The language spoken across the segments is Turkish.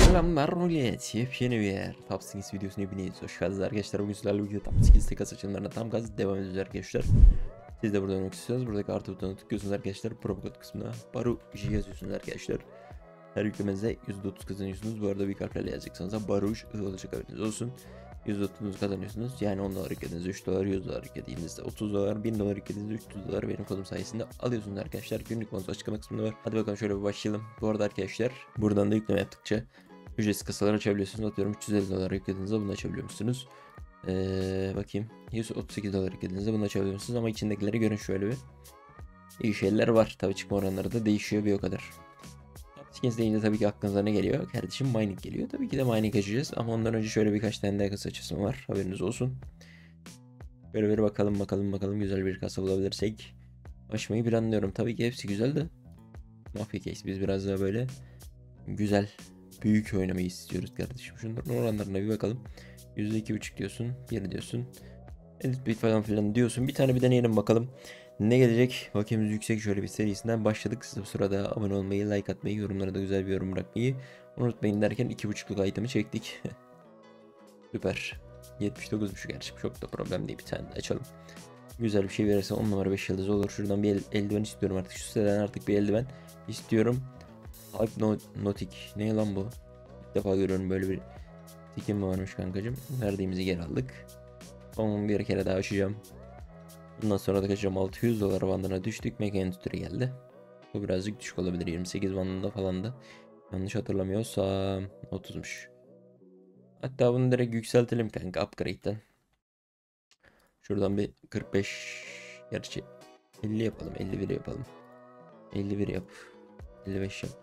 Selamlar millet. Yepyeni bir yer. Top 8 videosuna hepiniz hoş geldiniz arkadaşlar. Bugün sizlerle birlikte Top 8 tek açılımlarına tam gaz devam ediyoruz arkadaşlar. Siz de burada oynamak istiyorsanız buradaki artı butonuna tıklıyorsunuz arkadaşlar. Prokod kısmına Baruj yazıyorsunuz arkadaşlar. Her yüklemenize %30 kazanıyorsunuz. Bu arada büyük harflerle yazacaksınız da Baruj olacak, haberiniz olsun. %30 kazanıyorsunuz. Yani 10 dolar yüklediğinizde 3 dolar, 100 dolar yüklediğinizde 30 dolar, 1000 dolar yüklediğinizde 300 dolar benim kodum sayesinde alıyorsunuz arkadaşlar. Günlük bonus açıklama kısmında var. Hadi bakalım şöyle bir başlayalım. Bu arada arkadaşlar buradan da yükleme yaptıkça ücretsiz kasalar açabiliyorsunuz. Atıyorum 350 dolar yüklediğinizde bunu açabiliyormuşsunuz. Bakayım 138 dolar yüklediğinizde bunu açabiliyorsunuz ama içindekileri görün şöyle bir. İyi şeyler var. Tabi çıkma oranları da değişiyor bir o kadar. Skins deyince tabii ki aklınıza ne geliyor? Kardeşim mining geliyor. Tabii ki de mining açacağız ama ondan önce şöyle birkaç tane daha kasa açısım var. Haberiniz olsun. Böyle bir bakalım güzel bir kasa bulabilirsek açmayı planlıyorum. Tabii ki hepsi güzel de Mafia Case biz biraz daha böyle güzel büyük oynamayı istiyoruz kardeşim. Şunların oranlarına bir bakalım. %2,5 diyorsun, 1 diyorsun. Elite bit falan filan diyorsun. Bir tane bir deneyelim bakalım. Ne gelecek? Bakiyemiz yüksek şöyle bir serisinden başladık. Siz bu sırada abone olmayı, like atmayı, yorumlara da güzel bir yorum bırakmayı unutmayın derken 2,5'luk item'i çektik. Süper. 79,5 gerçi çok da problem değil, bir tane de açalım. Güzel bir şey verirse 10 numara 5 yıldız olur. Şuradan bir eldiven istiyorum artık. Şu siteden artık bir eldiven istiyorum. Hypnotic. Ne lan bu? İlk defa görüyorum böyle bir skin mi varmış kankacım. Verdiğimizi geri aldık. Onun bir kere daha açacağım. Bundan sonra da kaçacağım. 600 dolar bandına düştük. Mega Endüstri geldi. Bu birazcık düşük olabilir. 28 bandında falan da. Yanlış hatırlamıyorsam 30'muş. Hatta bunu direkt yükseltelim kanka upgrade'den. Şuradan bir 45, gerçi 50 yapalım. 51 yapalım. 51 yap. 55 yap.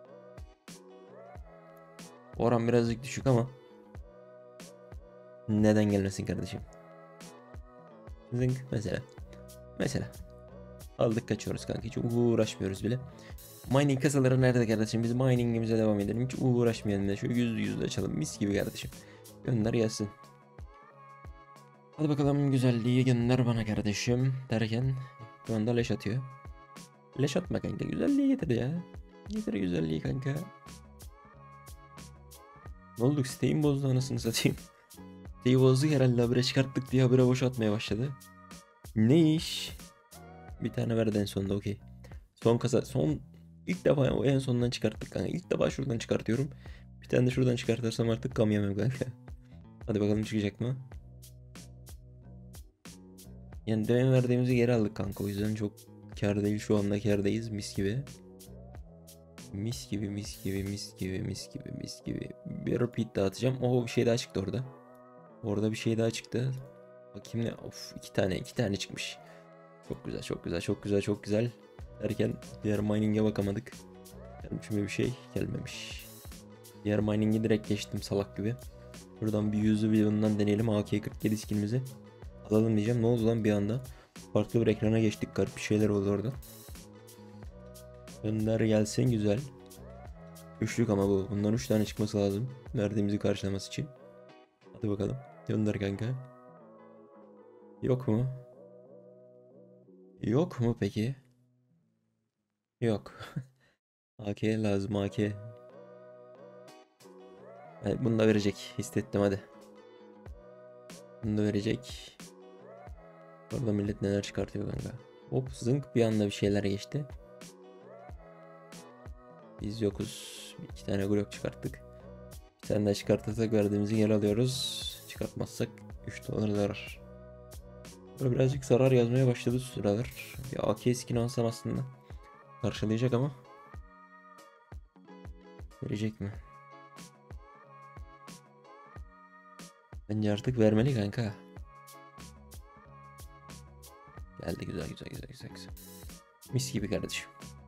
Oran birazcık düşük ama neden gelmesin kardeşim? Zınk mesela. Mesela. Aldık kaçıyoruz kanka. Hiç uğraşmıyoruz bile. Mining kasaları nerede kardeşim? Biz miningimize devam edelim. Hiç uğraşmayalım da. Şöyle yüzde açalım. Mis gibi kardeşim. Gönder gelsin. Hadi bakalım güzelliği gönder bana kardeşim. Derken şu anda leş atıyor. Leş atma kanka. Güzelliği getir ya. Getir güzelliği kanka. Ne olduk? Siteyi bozdu anasını satayım. Siteyi bozduk herhalde. Habire çıkarttık diye habire boş atmaya başladı. Ne iş? Bir tane verdi en sonunda, okey. Son kasa, son ilk defa o en sondan çıkarttık kanka. İlk defa şuradan çıkartıyorum. Bir tane de şuradan çıkartırsam artık gam yemem kanka. Hadi bakalım çıkacak mı? Yani demin verdiğimizi geri aldık kanka. O yüzden çok kar değil, şu anda kardayız mis gibi. Mis gibi mis gibi mis gibi mis gibi mis gibi. Bir repeat dağıtacağım. Bir şey daha çıktı orada. Orada bir şey daha çıktı. Bakayım ne? Of, iki tane çıkmış. Çok güzel, çok güzel, çok güzel, çok güzel. Derken diğer mining'e bakamadık. Gelmiş mi bir şey? Gelmemiş. Diğer mining'i direkt geçtim salak gibi. Buradan bir yüzü bir bundan deneyelim. AK-47 skinimizi alalım diyeceğim. Ne oldu lan bir anda? Farklı bir ekrana geçtik. Garip bir şeyler oldu orada. Gönder gelsin, güzel. Üçlük ama bu. Bundan 3 tane çıkması lazım. Verdiğimizi karşılaması için. Hadi bakalım. Gönder kanka. Yok mu? Yok mu peki? Yok. AK lazım, AK. Evet, bunu da verecek. Hissettim, hadi. Bunu da verecek. Orada millet neler çıkartıyor kanka. Hop zınk bir anda bir şeyler geçti. Biz yokuz. İki tane Glock çıkarttık. Bir tane daha çıkartırsak verdiğimizi geri alıyoruz. Çıkartmazsak 3 dolar zarar. Böyle birazcık zarar yazmaya başladı sıralar. Bir AK skin alsam aslında karşılayacak ama verecek mi? Bence artık vermeli kanka. Geldi, güzel güzel güzel güzel güzel. Mis gibi kardeşim.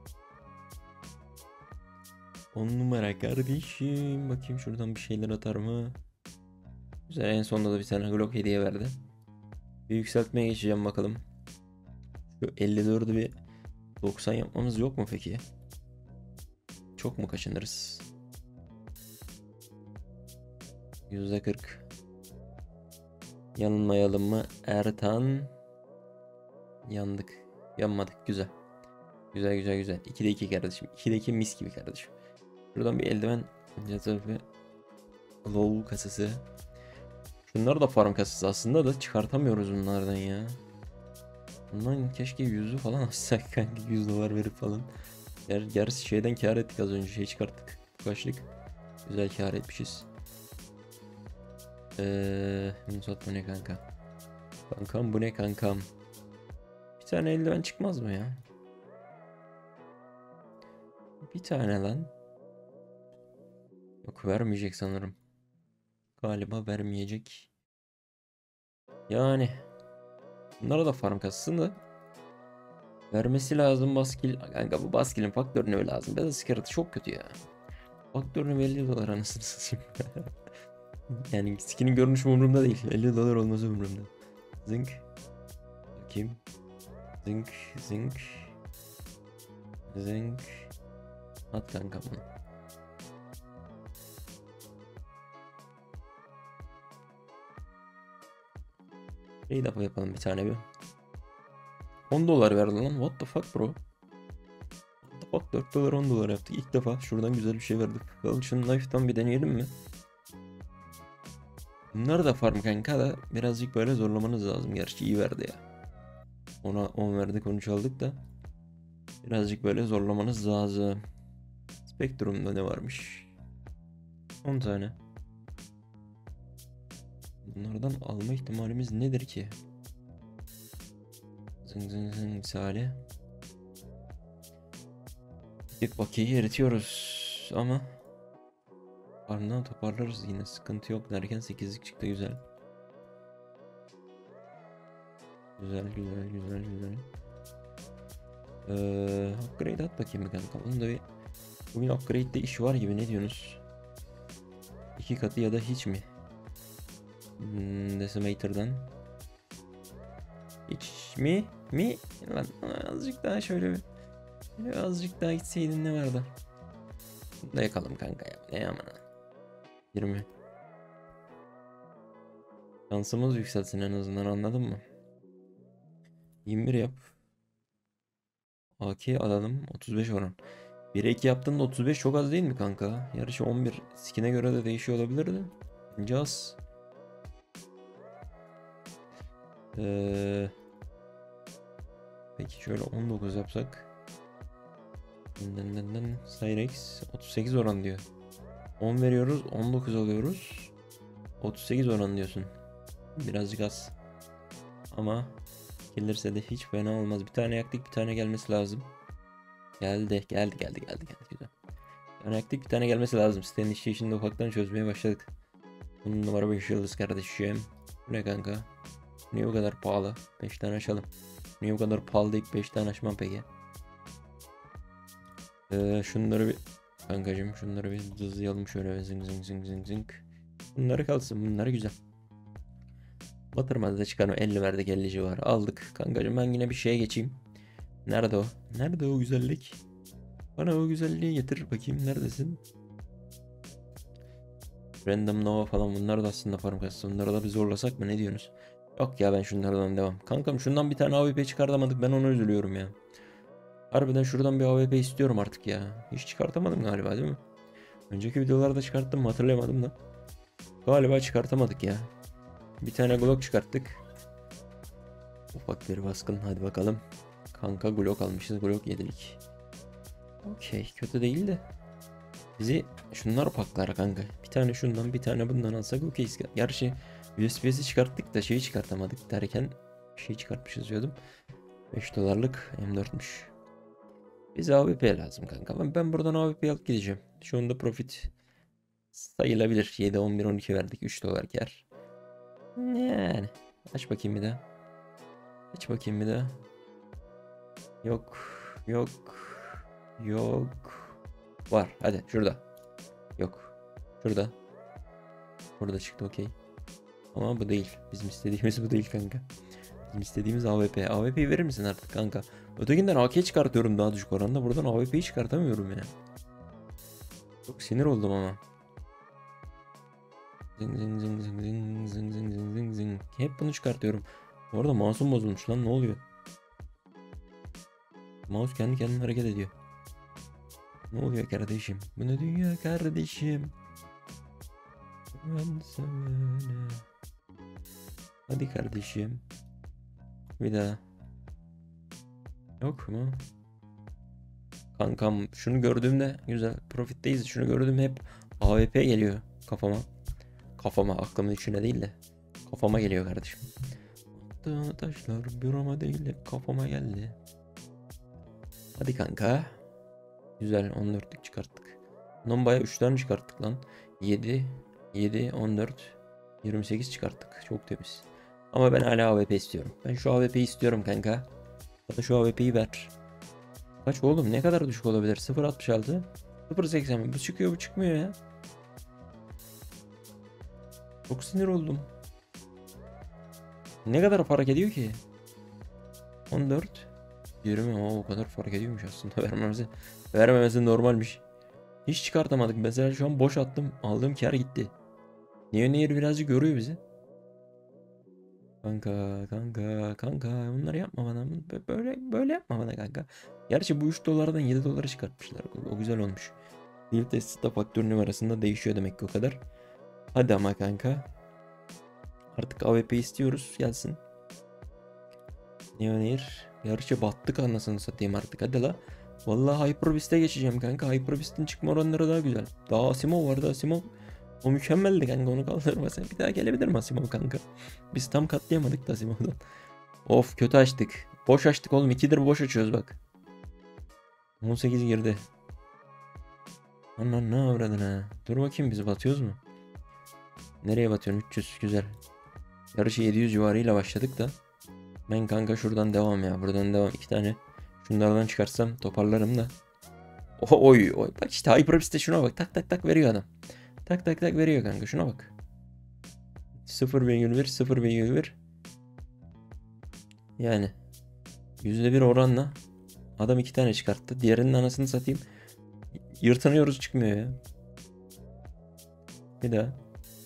10 numara kardeşim. Bakayım şuradan bir şeyler atar mı? Güzel, en sonunda da bir tane Glock hediye verdi. Bir yükseltmeye geçeceğim bakalım. Şu 54'ü bir 90 yapmamız yok mu peki? Çok mu kaçınırız? %40. Yanılmayalım mı? Ertan. Yandık. Yanmadık. Güzel. Güzel güzel güzel. 2'de 2 kardeşim. 2'de 2 mis gibi kardeşim. Buradan bir eldiven Ya tabii. LoL kasası. Şunlar da farm kasası aslında da çıkartamıyoruz bunlardan ya. Bundan keşke 100'ü falan açsak kanka, 100 dolar verip falan. Gerçi şeyden kâr ettik, az önce şey çıkarttık. Başlık. Güzel kâr etmişiz. Musat bu ne kanka? Kankam bu ne kankam? Bir tane eldiven çıkmaz mı ya? Bir tane lan. Yok, vermeyecek sanırım. Galiba vermeyecek. Yani bunlara da farm kasasın da vermesi lazım baskil. Kanka bu baskilin faktörünü öyle lazım. Beyaz sıkıntı çok kötü ya. Faktörünü 50 dolar anasını satayım. Yani skinin görünüşü umurumda değil. 50 dolar olması umurumda. Zınk. Bakayım. Zınk. Zınk. Zınk. At kanka bunu. İyi defa yapalım bir tane bir. 10 dolar verdi lan. What the fuck bro? What the fuck, 4 dolar 10 dolar yaptık. İlk defa şuradan güzel bir şey verdik. Bakalım şunu knife'dan bir deneyelim mi? Bunlar da farm kanka da birazcık böyle zorlamanız lazım. Gerçi iyi verdi ya. Ona 10 verdik, 13 aldık da. Birazcık böyle zorlamanız lazım. Spektrum'da ne varmış? 10 tane. Bunlardan alma ihtimalimiz nedir ki? Zın zın zın misali. Bir bakiyeyi eritiyoruz ama ardından toparlarız, yine sıkıntı yok derken 8'lik çıktı, güzel. Güzel güzel güzel güzel. Upgrade at bakayım bir kanka. Onun da bir bugün upgrade'de iş var gibi, ne diyorsunuz? 2 katı ya da hiç mi? Decimator'dan. Hiç mi? Mi? Lan azıcık daha şöyle bir. Azıcık daha gitseydin ne vardı? Bunu da yakalım kanka ya. Ne amına. 20. Şansımız yükselsin en azından, anladın mı? 21 yap. AK alalım. 35 oran. 1'e 2 yaptığında 35 çok az değil mi kanka? Yarışı 11 skin'e göre de değişiyor olabilir de. Bence az. Peki şöyle 19 yapsak. Cyrex 38 oran diyor. 10 veriyoruz, 19 alıyoruz. 38 oran diyorsun. Birazcık az. Ama gelirse de hiç fena olmaz. Bir tane yaktık, bir tane gelmesi lazım. Geldi. Güzel. Bir tane yaktık, bir tane gelmesi lazım. Sitenin işini ufaktan çözmeye başladık. Bunun numara 5 yıldız kardeşim. Bu ne kanka? Niye bu kadar pahalı? 5 tane açalım. Niye bu kadar pahalı değil? 5 tane açmam peki. Şunları bir kankacım, şunları bir hızlayalım şöyle, zing zing zing zing zing. Bunları kalsın, bunları güzel. Batırmadı da çıkan o 50 verdik, 50 civarı aldık. Kankacım ben yine bir şeye geçeyim. Nerede o? Nerede o güzellik? Bana o güzelliği getir bakayım, neredesin? Random Nova falan, bunlar da aslında farm kastı. Bunları da bir zorlasak mı, ne diyorsunuz? Yok ya, ben şunlardan devam. Kankam şundan bir tane AWP çıkartamadık, ben ona üzülüyorum ya. Harbiden şuradan bir AWP istiyorum artık ya. Hiç çıkartamadım galiba, değil mi? Önceki videolarda çıkarttım mı hatırlayamadım da. Galiba çıkartamadık ya. Bir tane Glock çıkarttık. Ufak bir baskın, hadi bakalım. Kanka Glock almışız, Glock 7'lik. Okey, kötü değil de. Bizi şunlar paklar kanka. Bir tane şundan, bir tane bundan alsak okeyiz. Gerçi USB'si çıkarttık da şeyi çıkartamadık derken şey çıkartmışız diyordum. 5 dolarlık M4'müş. Bize AWP lazım kanka. Ben buradan AWP alıp gideceğim. Şu anda profit sayılabilir. 7, 11, 12 verdik. 3 dolar kar. Yani. Aç bakayım bir daha. Aç bakayım bir daha. Yok. Yok. Yok. Var. Hadi şurada. Yok. Şurada. Burada çıktı, okey. Ama bu değil. Bizim istediğimiz bu değil kanka. Bizim istediğimiz AWP. AWP'yi verir misin artık kanka? Ötekinden AK çıkartıyorum daha düşük oranda. Buradan AWP'yi çıkartamıyorum ya. Çok sinir oldum ama. Zing zing zing zing zing zing zing zing zing zing. Hep bunu çıkartıyorum. Bu arada mouse'um bozulmuş lan, ne oluyor? Mouse kendi kendine hareket ediyor. Ne oluyor kardeşim? Bu ne dünya kardeşim? Ben sevene. Hadi kardeşim. Bir daha. Yok mu? Kankam şunu gördüğümde güzel. Profitteyiz. Şunu gördüğümde hep AWP geliyor kafama. Kafama, aklımın içine değil de kafama geliyor kardeşim. Attığın taşlar bir ama değil hep kafama geldi. Hadi kanka. Güzel 14'lük çıkarttık. Bundan bayağı 3 tane çıkarttık lan. 7, 14, 28 çıkarttık. Çok temiz. Ama ben hala AWP istiyorum. Ben şu AWP'yi istiyorum kanka. Bana şu AWP'yi ver. Kaç oğlum, ne kadar düşük olabilir? 0.66, 0.80. Bu çıkıyor, bu çıkmıyor ya. Çok sinir oldum. Ne kadar fark ediyor ki? 14, 20. O kadar fark ediyormuş aslında. Vermemesi normalmiş. Hiç çıkartamadık. Mesela şu an boş attım. Aldığım kar gitti. Nehir birazcık yoruyor bizi. Kanka. Bunları yapma bana. Böyle yapma bana kanka. Gerçi bu 3 dolardan 7 dolara çıkartmışlar. O güzel olmuş. Bir testte faktör numarasında değişiyor demek ki o kadar. Hadi ama kanka. Artık AWP istiyoruz. Gelsin. Nehir. Gerçi battık anasını satayım artık. Hadi la. Vallahi Hyperbist'e geçeceğim kanka. Hyperbist'in çıkma oranları daha güzel. Daha Asimov vardı. Asimov o mükemmeldi kanka, onu kaldırmasa. Bir daha gelebilir mi Asimov kanka? Biz tam katlayamadık da Asimov'dan. Of, kötü açtık. Boş açtık oğlum. 2'dir boş açıyoruz bak. 18 girdi. Aman ne avradın ha. Dur bakayım, biz batıyoruz mu? Nereye batıyorsun? 300 güzel. Yarışı 700 civarıyla başladık da. Ben kanka şuradan devam ya. Buradan devam. 2 tane. Şunlardan çıkarsam toparlarım da. Oy. Bak işte Hyperbist'te şuna bak. Tak veriyor adam. Tak veriyor kanka, şuna bak. 0,1 0,1. Yani %1 oranla adam 2 tane çıkarttı. Diğerinin anasını satayım. Yırtınıyoruz, çıkmıyor ya. Bir daha.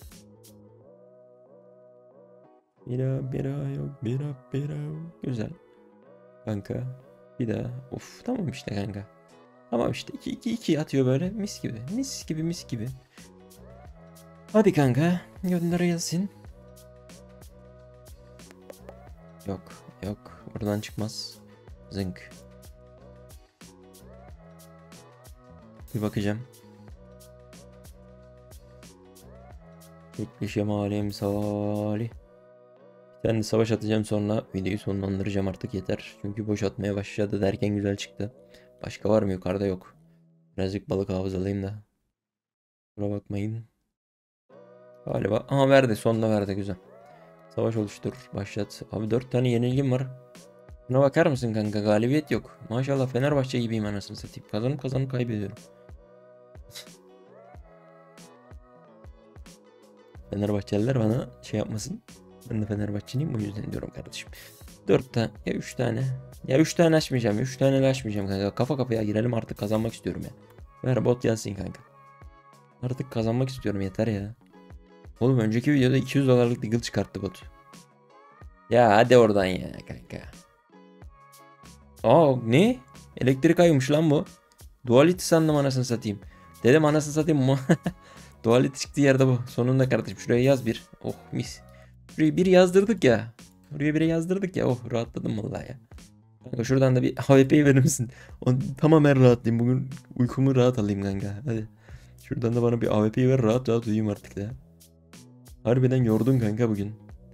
Bira yok. Bira. Güzel. Kanka. Bir daha. Of, tamam işte kanka. Tamam işte 2 atıyor böyle. Mis gibi. Hadi kanka. Gönder gelsin. Yok. Buradan çıkmaz. Zınk. Bir bakacağım. Bekleyeceğim alem salih. Bir tane savaş atacağım, sonra videoyu sonlandıracağım artık, yeter. Çünkü boş atmaya başladı derken güzel çıktı. Başka var mı? Yukarıda yok. Birazcık balık hafızalıyım da. Kusura bakmayın. Galiba. Aha, verdi. Sonunda verdi. Güzel. Savaş oluştur. Başlat. Abi 4 tane yenilgim var. Buna bakar mısın kanka? Galibiyet yok. Maşallah Fenerbahçe gibiyim anasını satayım. Kazanıp kaybediyorum. Fenerbahçeliler bana şey yapmasın. Ben de Fenerbahçeliyim, o yüzden diyorum kardeşim. 4 tane ya 3 tane. Ya 3 tane açmayacağım. 3 tane açmayacağım kanka. Kafa kafaya girelim artık, kazanmak istiyorum ya. Ver bot gelsin kanka. Artık kazanmak istiyorum, yeter ya. Oğlum önceki videoda 200 dolarlık deagle çıkarttı bot. Ya hadi oradan ya kanka. Aa, ne? Elektrik ayıymış lan bu. Duality sandım anasını satayım. Dedim anasını satayım mı? Duality çıktı yerde bu. Sonunda kardeşim şuraya yaz bir. Oh mis. Şuraya bir yazdırdık ya. Oraya biri yazdırdık ya. Oh, rahatladım vallahi ya. Kanka şuradan da bir AWP'yi verir misin? Tamamen rahatlayayım. Bugün uykumu rahat alayım kanka. Hadi. Şuradan da bana bir AWP'yi ver, rahat uyuyayım artık ya. Harbiden yordun kanka bugün.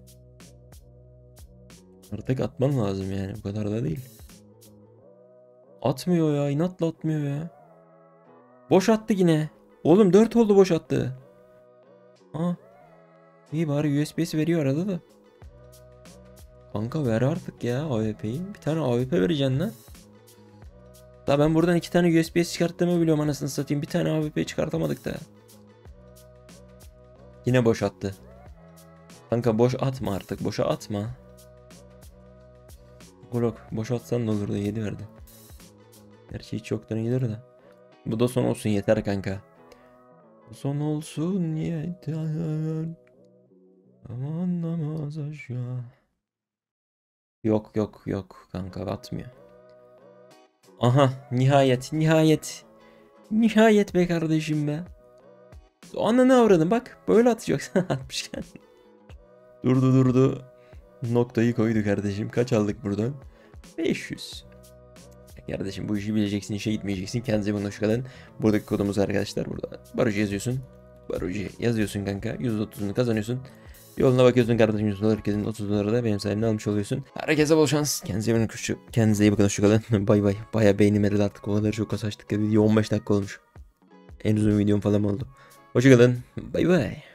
Artık atman lazım yani. Bu kadar da değil. Atmıyor ya. İnatla atmıyor ya. Boş attı yine. Oğlum 4 oldu boş attı. Ha. İyi bari USB'si veriyor arada da. Kanka ver artık ya AWP'yi. Bir tane AWP vereceksin lan. Daha ben buradan 2 tane USB çıkarttığımı biliyorum anasını satayım. Bir tane AWP çıkartamadık da. Yine boş attı. Kanka boş atma artık. Boşa atma. Glock boş atsan ne olurdu, 7 verdi. Gerçi hiç yoktan iyidir de. Bu da son olsun yeter kanka. Bu son olsun yeter. Aman namaz aşağı. Yok kanka, atmıyor. Aha, nihayet. Nihayet be kardeşim be. O ananı avradın bak. Böyle atacaksın atmışken. Durdu. Noktayı koydu kardeşim. Kaç aldık buradan? 500. Kardeşim bu işi bileceksin, işe gitmeyeceksin. Kendinize bunu hoş kalın. Buradaki kodumuz arkadaşlar burada. Baruji yazıyorsun. Baruji yazıyorsun kanka. %30'unu kazanıyorsun. Yoluna bakıyorsun kardeşim, $100 herkesin 30 doları da benim sayemde almış oluyorsun. Herkese bol şans. Kendinize iyi bakın, hoşça kalın. Bay bay. Baya beynim eridi artık, o kadar çok kasa açtık. Video 15 dakika olmuş. En uzun videom falan oldu. Hoşça kalın. Bay bay.